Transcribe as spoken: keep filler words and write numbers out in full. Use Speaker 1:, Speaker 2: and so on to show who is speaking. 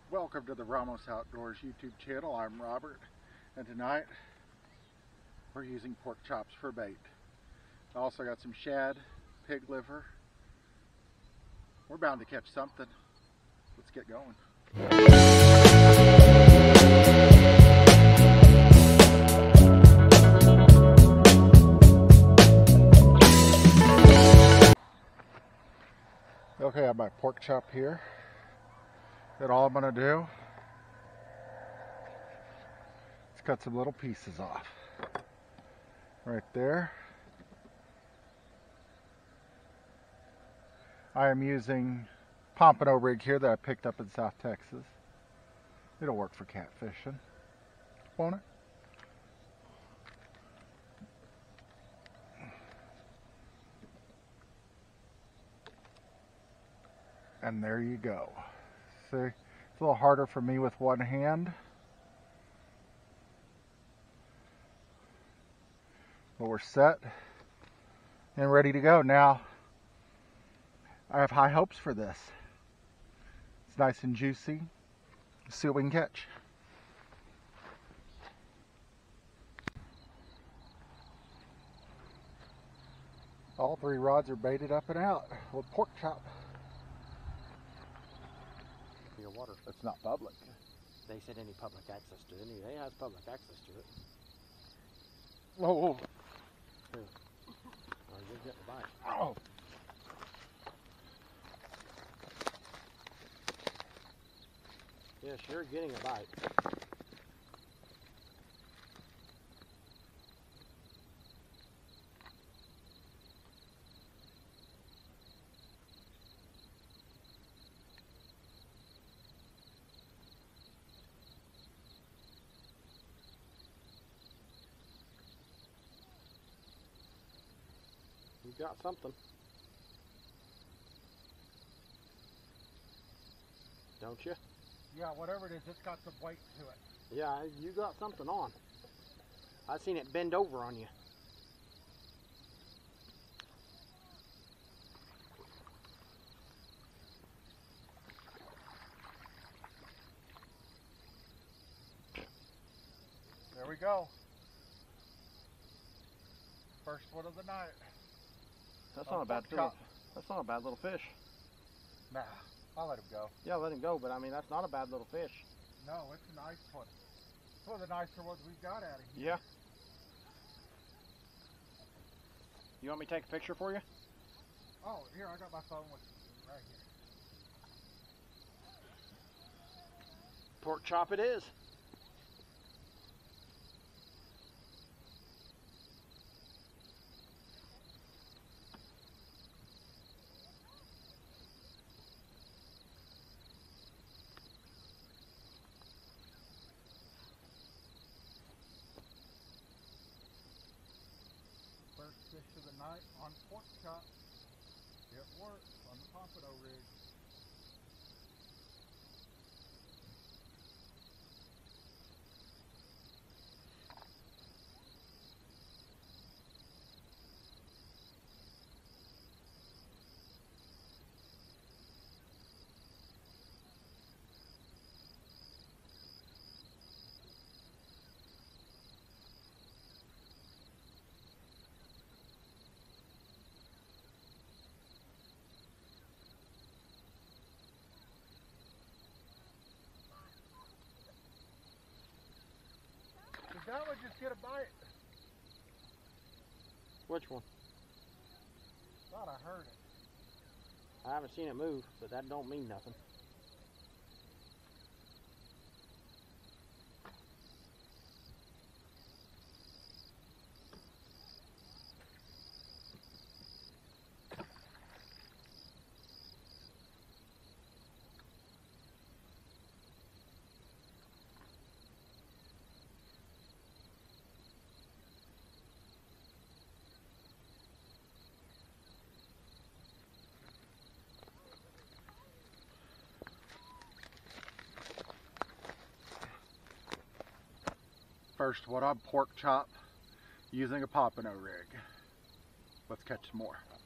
Speaker 1: Welcome to the Ramos Outdoors YouTube channel. I'm Robert, and tonight we're using pork chops for bait. I also got some shad, pig liver. We're bound to catch something. Let's get going. Okay, I have my pork chop here. And all I'm going to do is cut some little pieces off. Right there. I am using pompano rig here that I picked up in South Texas. It'll work for catfishing, won't it? And there you go. See, it's a little harder for me with one hand. But we're set and ready to go. Now, I have high hopes for this. It's nice and juicy. Let's see what we can catch. All three rods are baited up and out with pork chop.
Speaker 2: Your water.
Speaker 1: It's not public.
Speaker 2: They said any public access to it. Anyway, it has public access to it.
Speaker 1: Whoa, whoa.
Speaker 2: Here. Oh, you'll get the bite.
Speaker 1: Oh.
Speaker 2: Yes, you're getting a bite. You got something. Don't you?
Speaker 1: Yeah, whatever it is, it's got some weight to it.
Speaker 2: Yeah, you got something on. I seen it bend over on you.
Speaker 1: There we go. First one of the night.
Speaker 2: That's
Speaker 1: Oh,
Speaker 2: not a bad
Speaker 1: pork
Speaker 2: little,
Speaker 1: chop.
Speaker 2: That's not a bad little fish.
Speaker 1: Nah, I'll let him go.
Speaker 2: Yeah, let him go, but I mean that's not a bad little fish.
Speaker 1: No, it's a nice one. It's one of the nicer ones we've got out of here.
Speaker 2: Yeah. You want me to take a picture for you?
Speaker 1: Oh, here, I got my phone with me right here.
Speaker 2: Pork chop it is.
Speaker 1: First fish of the night on pork chop. It works on the pompano rig. Did that one just get a bite?
Speaker 2: Which one?
Speaker 1: Thought I heard it.
Speaker 2: I haven't seen it move, but that don't mean nothing.
Speaker 1: First one on pork chop using a pompano rig. Let's catch some more.